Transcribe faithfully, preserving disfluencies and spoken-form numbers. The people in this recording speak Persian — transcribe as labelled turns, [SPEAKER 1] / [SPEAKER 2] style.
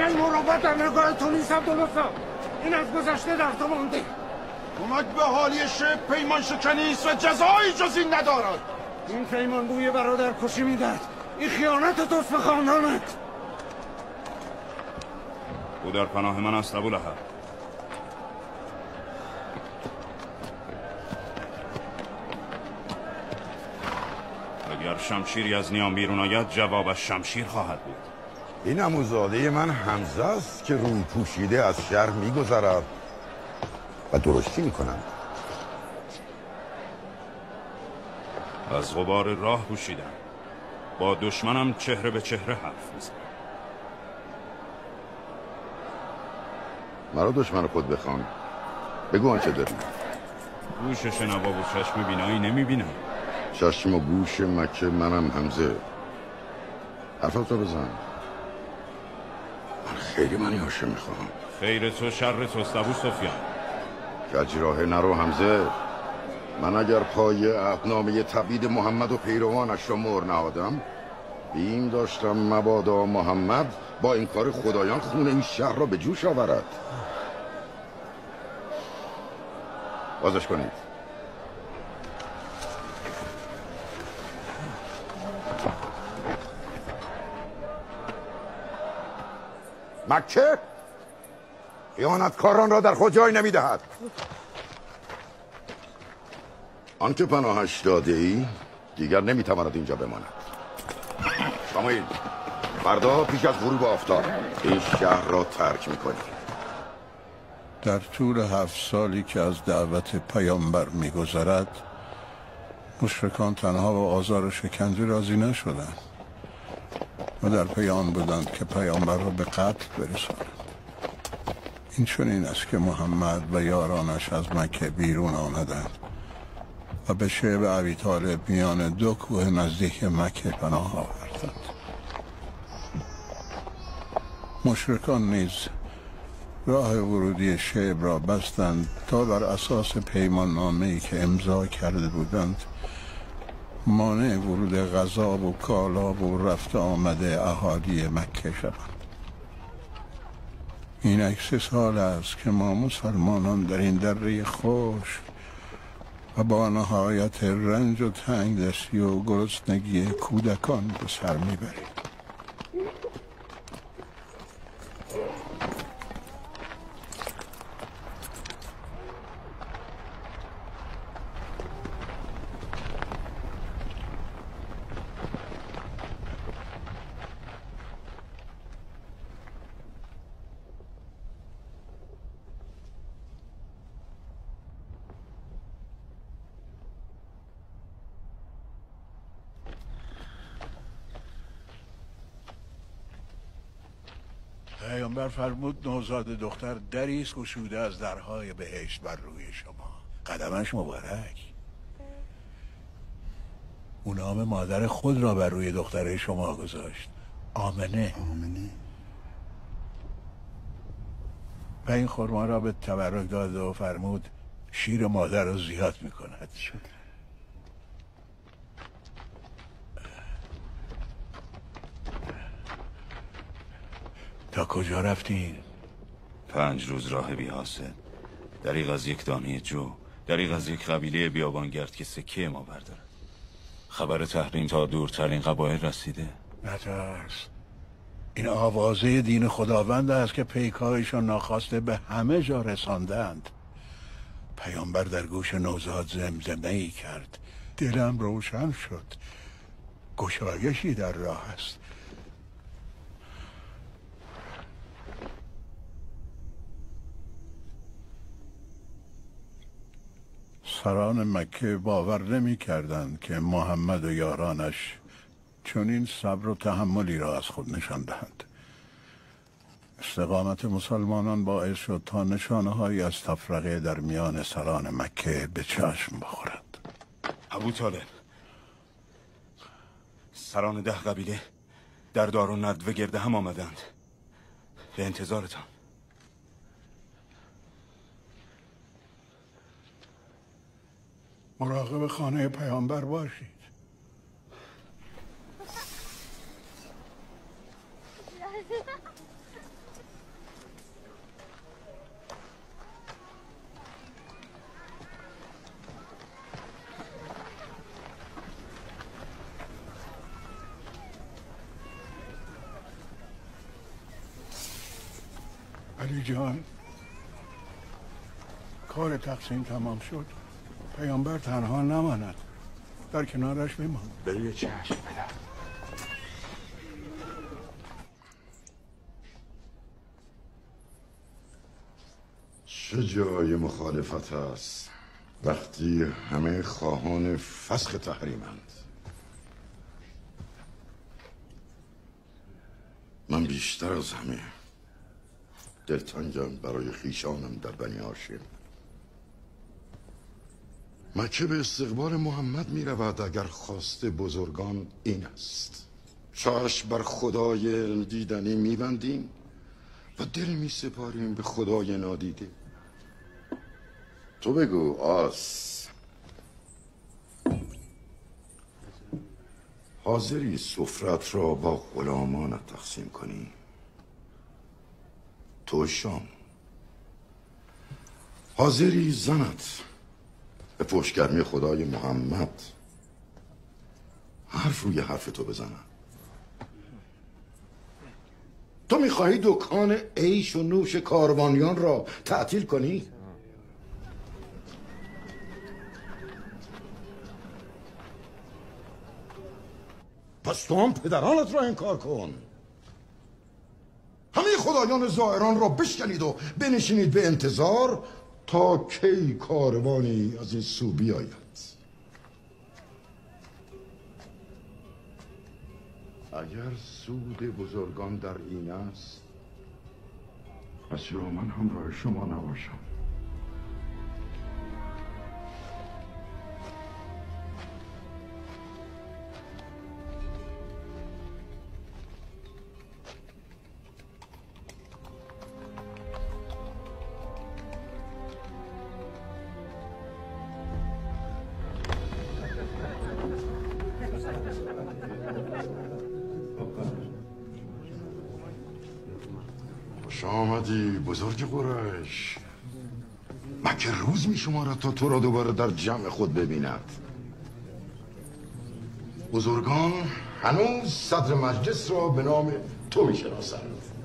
[SPEAKER 1] من مراقبت در نگاه تو نیستم دولسا. این از گذشته در تو مانده.
[SPEAKER 2] کمک به حالی شب پیمان شکنی است و جزایی جز این ندارد.
[SPEAKER 1] این پیمان بوی برادر کشی میدهد. این خیانت توست به خاندانت.
[SPEAKER 3] او در پناه من است ابولهب. اگر شمشیری از نیام بیرون آید جوابش شمشیر خواهد بود.
[SPEAKER 4] این عموزاده من حمزه است که روی پوشیده از شهر میگذرد و درشتی میکنم.
[SPEAKER 3] از غبار راه پوشیدم. با دشمنم چهره به چهره حرف میزنم.
[SPEAKER 4] مرا دشمن خود بخوان. بگو آنچه داری.
[SPEAKER 3] گوش شنوا و چشم بینایی نمیبینم.
[SPEAKER 4] چشم و گوش مکه منم حمزه. حرفتو بزن. من خیلی منی هاشه میخوام.
[SPEAKER 3] خیر تو شر تو ابو سفیان.
[SPEAKER 4] کجراه نرو حمزه. من اگر پای عهدنامه تبعید محمد و پیروانش را مهر نهادم، بیم داشتم مبادا محمد با این کار خدایان خون این شهر را به جوش آورد. بازش کنید. مکه خیانتکاران را در خود جای نمیدهد. آنکه پناهش داده ای دیگر نمیتواند اینجا بماند. شامایل فردا پیش از غروب آفتاب این شهر را ترک میکنی.
[SPEAKER 5] در طول هفت سالی که از دعوت پیامبر میگذرد مشرکان تنها با آزار و شکنجه راضی نشدند و در پیام بودند که پیامبر را به قتل برسانند. این چنین است که محمد و یارانش از مکه بیرون آمدند و به شعب ابی طالب میان دو کوه نزدیک مکه پناه آوردند. مشرکان نیز راه ورودی شعب را بستند تا بر اساس پیمان نامه‌ای که امضا کرده بودند مانع ورود غذا و کالا و رفت آمده اهالی مکه شوند. این سه سال است که ما مسلمانان در این دره خشک و با نهایت رنج و تنگ دستی و گرسنگی کودکان به سر میبریم. پیامبر فرمود نوزاد دختر دریست گشوده از درهای بهشت بر روی شما. قدمش مبارک. او نام مادر خود را بر روی دختر شما گذاشت، آمنه.
[SPEAKER 4] آمنه.
[SPEAKER 5] و این خرما را به تبرک داد و فرمود شیر مادر را زیاد میکند.
[SPEAKER 6] شکر.
[SPEAKER 5] تا کجا رفتین؟
[SPEAKER 3] پنج روز راه بی حاصل. دریغ از یک دانه جو، دریغ از یک قبیله بیابانگرد که سکه ما بردارد. خبر تحریم تا دورترین قبایل رسیده.
[SPEAKER 5] نترس، این آوازه دین خداوند است که پیکایشان ناخواسته به همه جا رساندند. پیامبر در گوش نوزاد زمزمه ای کرد. دلم روشن شد. گشایشی در راه است. سران مکه باور نمی کردند که محمد و یارانش چنین صبر و تحملی را از خود نشان دهند. استقامت مسلمانان باعث شد تا نشانه هایی از تفرقه در میان سران مکه به چشم بخورد.
[SPEAKER 3] ابو طالب، سران ده قبیله در دار و ندوه گرده هم آمدند به انتظارتان.
[SPEAKER 5] مراقب خانه پیامبر باشید. علی جان، کار تقسیم تمام شد. پیامبر تنها نماند، در کنارش بمان.
[SPEAKER 2] به چشم پدر.
[SPEAKER 4] چه جای مخالفت است وقتی همه خواهان فسخ تحریمند؟ من بیشتر از همه دلتنگم برای خیشانم در بنی هاشم. مکه به استقبال محمد می رود اگر خواست بزرگان این است. چشم بر خدای دیدنی می بندیم و دل می سپاریم به خدای نادیده. تو بگو آس، حاضری سفرت را با غلامانت تقسیم کنی؟ تو شام حاضری زنت به پشتگرمی خدای محمد حرف روی حرف تو بزنن؟ تو میخواهی دکان عیش و نوش کاروانیان را تعطیل کنی؟ پس تو هم پدرانت را انکار کن. همه خدایان زائران را بشکنید و بنشینید به انتظار تا کی کاروانی از این سو بیاید. اگر سود بزرگان در این است، پس چرا من همراه شما نباشم؟ خوش آمدی بزرگ قریش. مکه روز می شمارد تا تو را دوباره در جمع خود ببیند. بزرگان هنوز صدر مجلس را به نام تو می شناسند.